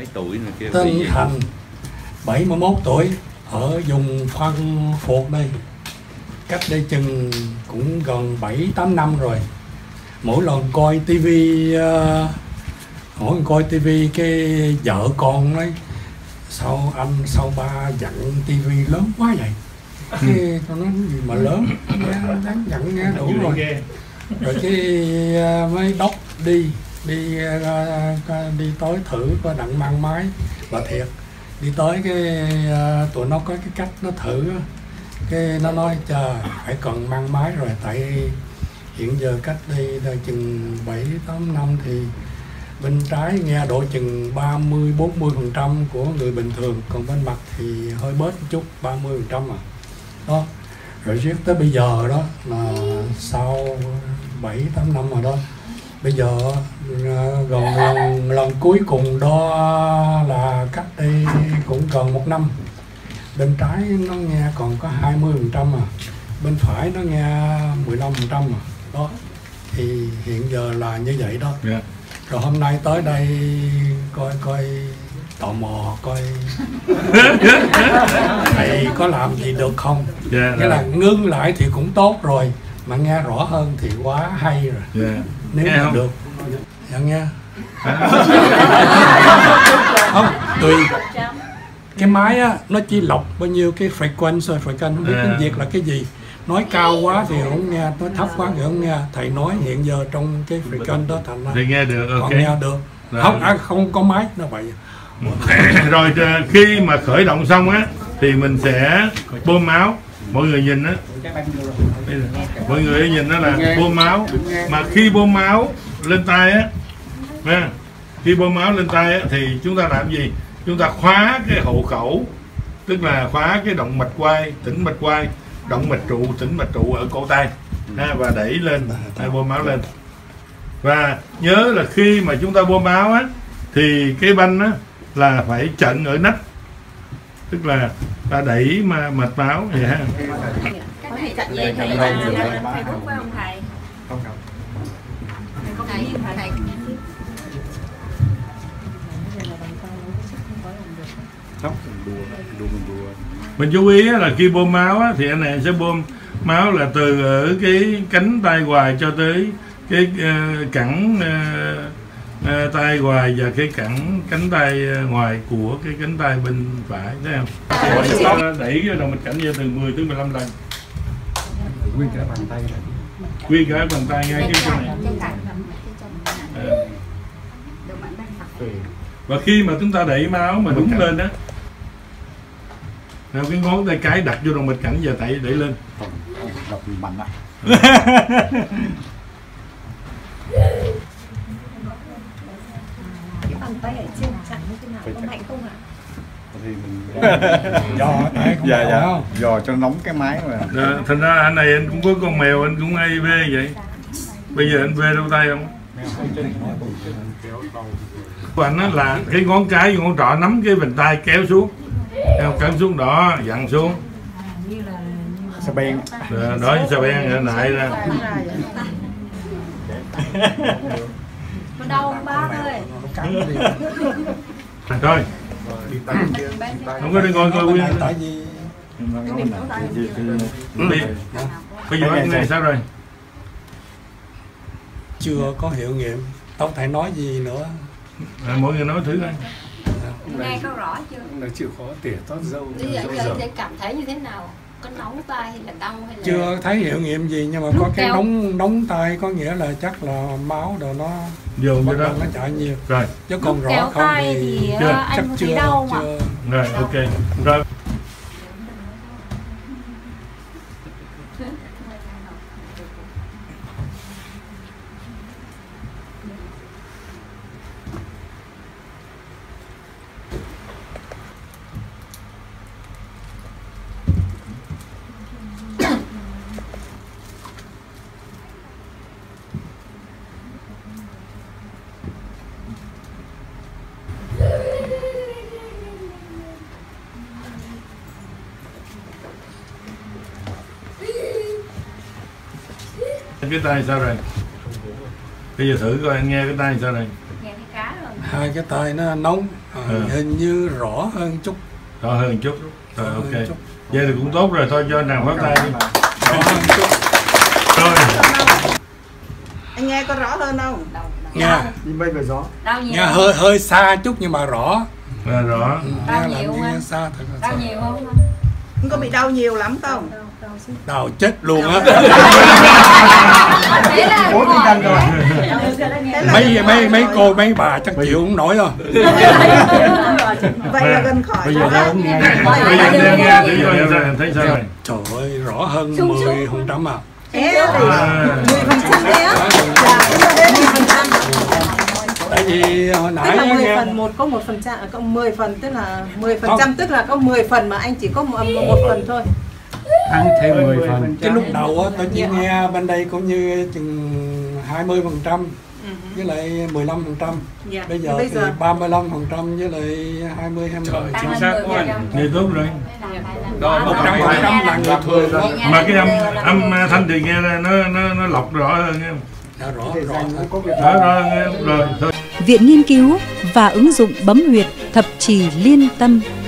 mấy tuổi này kia? Tân Thành 71 tuổi, ở vùng Phan Phục đây. Cách đây chừng cũng gần 7-8 năm rồi. Mỗi lần coi tivi, cái vợ con nói sao anh sao ba dặn tivi lớn quá vậy. Cái tôi nói gì mà lớn, đáng dặn nghe đủ rồi. Rồi cái mới đốc đi tới thử coi đặng mang máy. Bà thiệt đi tới cái tụi nó có cái cách nó thử, cái nó nói chờ phải cần mang máy rồi, tại hiện giờ cách đây là chừng 7-8 năm thì bên trái nghe độ chừng 30-40% của người bình thường, còn bên mặt thì hơi bớt một chút, 30% à. Đó. Rồi riết tới bây giờ đó là sau 7-8 năm rồi đó. Bây giờ gần lần cuối cùng đó là cách đây cũng gần 1 năm. Bên trái nó nghe còn có 20% à, bên phải nó nghe 15% à. Đó. Thì hiện giờ là như vậy đó. Yeah. Rồi hôm nay tới đây coi tò mò coi thầy có làm gì được không. Yeah, nghĩa là ngưng lại thì cũng tốt rồi, mà nghe rõ hơn thì quá hay rồi. Yeah. Nếu nghe mà không? Được dạ nghe. Không, tùy cái máy á, nó chỉ lọc bao nhiêu cái frequency không biết tiếng Việt là cái gì. Nói cao quá thì không nghe, nói thấp quá thì không nghe. Thầy nói hiện giờ trong cái frequency đó thành ra thì nghe được, còn nghe được. Không, không có máy nó vậy. Rồi khi mà khởi động xong á thì mình sẽ bơm máu. Mọi người nhìn á, mọi người nhìn đó là bơm máu. Mà khi bơm máu lên tay á, khi bơm máu lên tay á thì chúng ta làm gì? Chúng ta khóa cái hộ khẩu, tức là khóa cái động mạch quai, tĩnh mạch quai, động mạch trụ, tĩnh mạch trụ ở cổ tay, và đẩy lên, bơm máu lên. Và nhớ là khi mà chúng ta bơm máu á thì cái banh á là phải chặn ở nách, tức là ta đẩy mà mạch máu vậy ha. Thầy chặn gì thầy thầy rút phải không thầy? Không đâu. Thầy mình chú ý là khi bơm máu á, thì anh này sẽ bơm máu là từ ở cái cánh tay hoài cho tới cái cẳng tay hoài và cái cánh tay ngoài của cái cánh tay bên phải, thấy không? Đẩy cái đầu mạch cảnh ra từ 10 tới 15 lần. Nguyên cả bàn tay này. Nguyên cả bàn tay ngay cái chỗ này. Và khi mà chúng ta đẩy máu mà đúng lên đó, cái ngón tay cái đặt vô động mạch cảnh và đẩy lên. Đập mạnh á. cái bàn tay ở trên chặn như thế nào, có mạnh không ạ? Thì mình dò dò cho nóng cái máy mà. Thành ra anh này anh cũng có con mèo, anh cũng hay vê vậy. Bây giờ anh vê đâu tay không? Của anh là cái ngón cái ngón trỏ nắm cái vành tay kéo xuống, kéo xuống đó, dặn xuống. Sa ben. Đó sa ben lại ra. Đau ba ơi. Thôi. Không có đi coi Nguyên. Tại vì bây giờ cái này sao rồi? chưa có hiệu nghiệm, không thể nói gì nữa. Mọi người nói thử coi. Nghe có rõ chưa? Là chịu khó tỉa tót dâu. Giờ cảm thấy như thế nào? Có nóng tay hay là đau hay là... Chưa thấy hiệu nghiệm gì, nhưng mà có cái nóng tay, có nghĩa là chắc là máu đồ nó vô cho đó nó chạy nhiều. Rồi. Chứ còn rõ không thì chắc chưa đau mà. Rồi ok. Rồi. Cái tay sao rồi? Bây giờ thử coi anh nghe cái tay sao rồi? Nghe cái cá rồi. Hai cái tay nó nóng, Hình như rõ hơn chút. Rõ hơn chút. Rồi ok. Vậy thì cũng tốt rồi, thôi cho nàng phát tay đi. Rõ hơn chút. Rồi. Anh nghe có rõ hơn không? Nghe. Đi mây về gió. Nghe hơi xa chút nhưng mà rõ. Rõ. Đau nhiều không anh? Xa thật là Đau xa. nhiều không? Không có bị đau nhiều lắm không? Đau chết luôn á. Thế là Bốn tinh thần rồi. Mấy cô mấy bà chắc chịu không nổi rồi. Vậy là gần khỏi. Bây giờ ra cũng nghe. Bây giờ em nghe thấy sao này? Trời ơi, rõ hơn 10% à. Tại vì hồi Tức nãy là 10 nghe phần, một có 1%, có 10 phần, tức là 10%, tức là có 10 phần mà anh chỉ có một phần thôi. Ăn thêm 10 phần. cái lúc đầu á tôi chỉ nghe bên đây cũng như chừng 20% với lại 15%. Dạ. Bây giờ thì 35% với lại 25%. Chính xác quá anh. Vậy tốt rồi. 100% là người thường đó. Mà cái âm thanh thì nghe nó lọc rõ hơn nghe. Rõ Rõ hơn nghe. Rồi thôi. Viện Nghiên cứu và ứng dụng bấm huyệt thập trì Liên Tâm